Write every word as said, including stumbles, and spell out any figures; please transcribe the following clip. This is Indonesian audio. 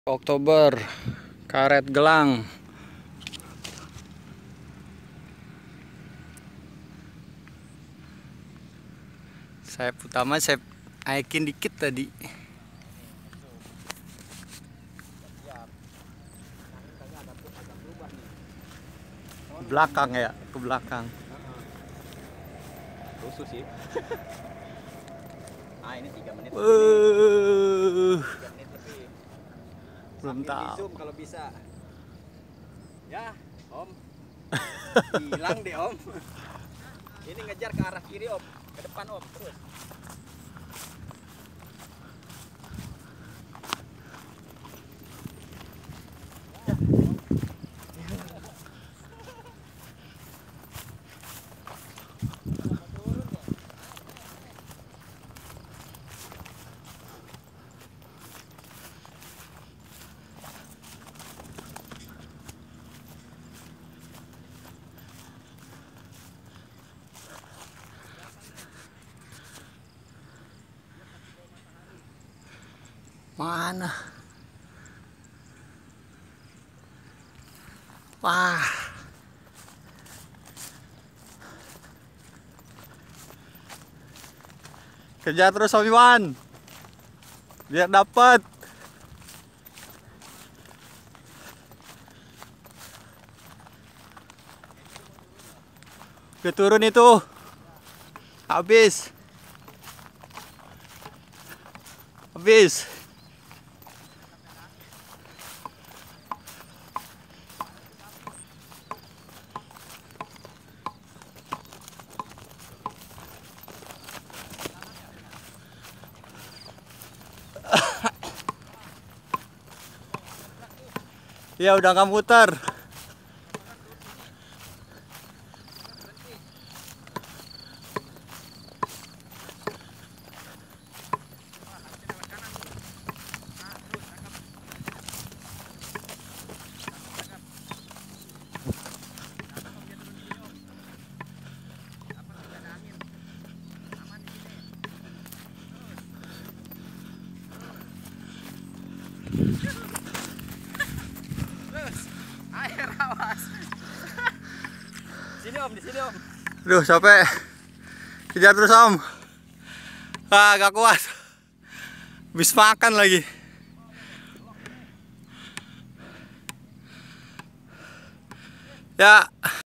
Oktober, karet gelang. Saya utama saya aikin dikit tadi. Belakang ya, ke belakang. Rusuh sih. Ah, ini tiga menit. Uh, tiga menit lebih. belum Sambil tahu. di zoom kalau bisa. Ya, Om. Hilang deh, Om. Ini ngejar ke arah kiri, Om. Ke depan, Om. Terus. Mana? Wah. Kerja terus Om Iwan. Biar dapat. Udah turun itu. Habis. Habis. Ya udah nggak muter. Terus. Air awas. Sini, Om, di sini, Om. Duh, capek. Kejar terus Om. Ah, gak kuat. Habis makan lagi. Ya.